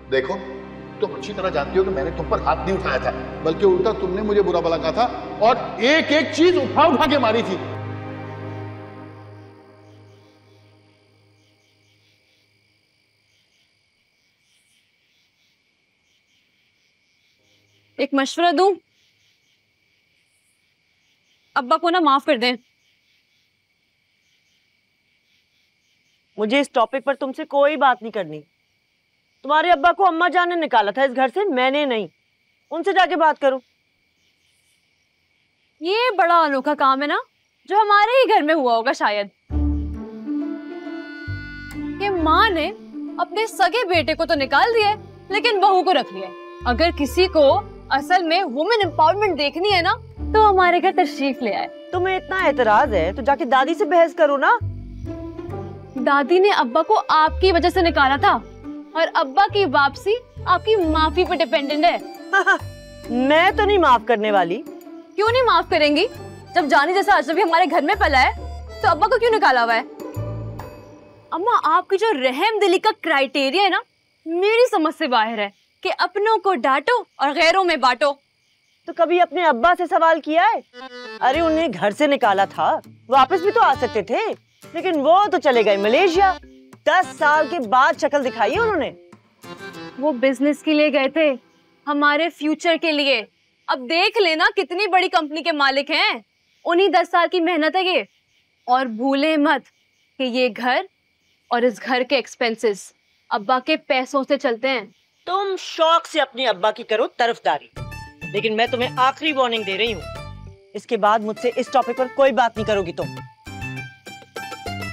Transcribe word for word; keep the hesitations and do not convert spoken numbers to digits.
देखो, तुम अच्छी तरह जानती हो कि मैंने तुम पर हाथ नहीं उठाया था, बल्कि उल्टा तुमने मुझे बुरा भला कहा था और एक एक चीज उठा उठा के मारी थी। एक मशवरा दूं, अब्बा को ना माफ कर दें। मुझे इस टॉपिक पर तुमसे कोई बात नहीं करनी। तुम्हारे अब्बा को अम्मा जान ने निकाला था इस घर से, मैंने नहीं। उनसे जाके बात करो। ये बड़ा अनोखा काम है ना, जो हमारे ही घर में हुआ होगा शायद, कि माँ ने अपने सगे बेटे को तो निकाल दिया लेकिन बहू को रख लिया। अगर किसी को असल में वुमेन एम्पावरमेंट देखनी है ना, तो हमारे घर तशरीफ ले आए। तुम्हें इतना एतराज है तो जाके दादी से बहस करो ना। दादी ने अब्बा को आपकी वजह से निकाला था और अब्बा की वापसी आपकी माफी पर डिपेंडेंट है। मैं तो नहीं माफ करने वाली। क्यों नहीं माफ करेंगी? जब जानी जैसा अजनबी हमारे घर में पला है तो अब्बा को क्यों निकाला हुआ है? अम्मा, आपकी जो रहम दिली का क्राइटेरिया है ना, मेरी समझ से बाहर है कि अपनों को डांटो और गैरों में बांटो। तो कभी अपने अब्बा से सवाल किया है? अरे उन्हें घर से निकाला था, वापस भी तो आ सकते थे, लेकिन वो तो चले गए मलेशिया। दस साल के बाद शक्ल दिखाई है उन्होंने। वो बिजनेस के लिए गए थे, हमारे फ्यूचर के लिए। अब देख लेना कितनी बड़ी कंपनी के मालिक हैं। उन्हीं दस साल की मेहनत है ये। और भूले मत कि ये घर और इस घर के एक्सपेंसेस अब्बा के पैसों से चलते हैं। तुम शौक से अपने अब्बा की करो तरफदारी, लेकिन मैं तुम्हें आखिरी वार्निंग दे रही हूँ, इसके बाद मुझसे इस टॉपिक पर कोई बात नहीं करोगी तुम।